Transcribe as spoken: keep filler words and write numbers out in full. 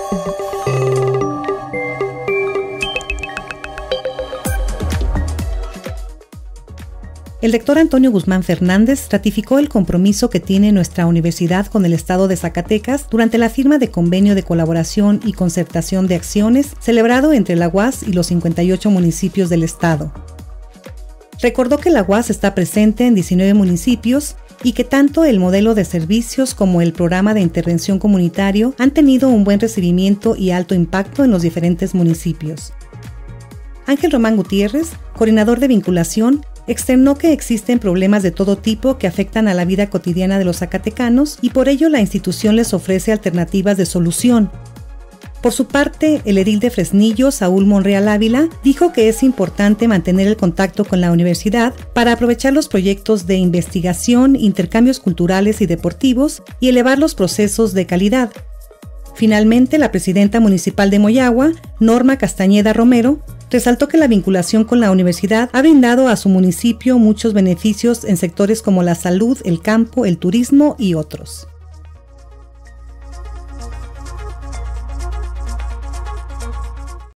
El rector Antonio Guzmán Fernández ratificó el compromiso que tiene nuestra universidad con el Estado de Zacatecas durante la firma de convenio de colaboración y concertación de acciones celebrado entre la U A S y los cincuenta y ocho municipios del Estado. Recordó que la U A S está presente en diecinueve municipios y que tanto el modelo de servicios como el programa de intervención comunitario han tenido un buen recibimiento y alto impacto en los diferentes municipios. Ángel Román Gutiérrez, coordinador de vinculación, externó que existen problemas de todo tipo que afectan a la vida cotidiana de los zacatecanos y por ello la institución les ofrece alternativas de solución. Por su parte, el edil de Fresnillo, Saúl Monreal Ávila, dijo que es importante mantener el contacto con la universidad para aprovechar los proyectos de investigación, intercambios culturales y deportivos y elevar los procesos de calidad. Finalmente, la presidenta municipal de Moyagua, Norma Castañeda Romero, resaltó que la vinculación con la universidad ha brindado a su municipio muchos beneficios en sectores como la salud, el campo, el turismo y otros.